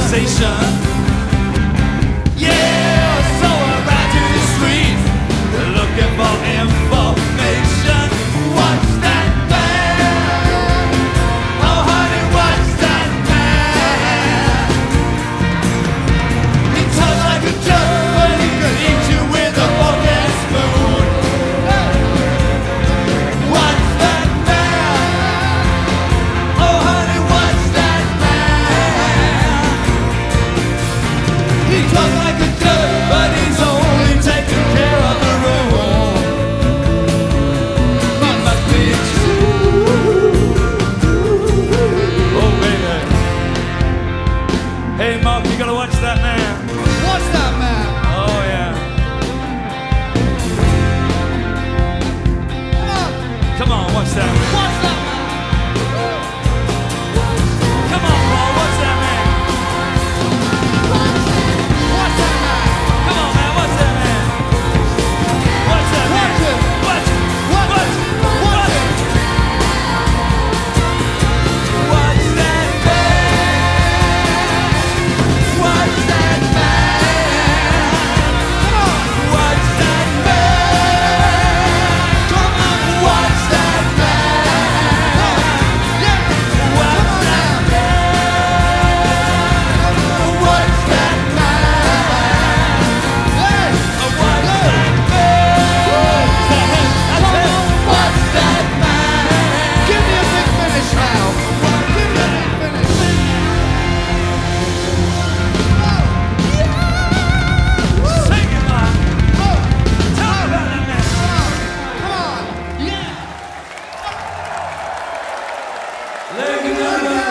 sensation. Yeah, so I ride to the streets looking for information. What's that man? Oh honey, what's that man? He talks like a joke, but he could eat you with a fork and spoon. What's that man? Oh honey, what's that man? He talks like a joke, but he's only taking care of the room. It must be true. Oh baby. Hey Mark, you gotta watch that man. What's that, man? Oh yeah. Come on, watch that man. What's that, man? Come on, Paul, watch that man. What's that, man? Come on, man, watch that man. Watch that man. Watch him. Watch it. Watch Watch it. it. Watch Watch it. it. Watch that man. Watch that man. Watch that man. Come on. Watch that man. Yeah. Watch that man. Watch that man. Hey. Watch that man. Watch that man. Give me a big finish now. Give me a big finish. Sing it, man. Oh, Tell me about that man. come on. Yeah. Leg it up.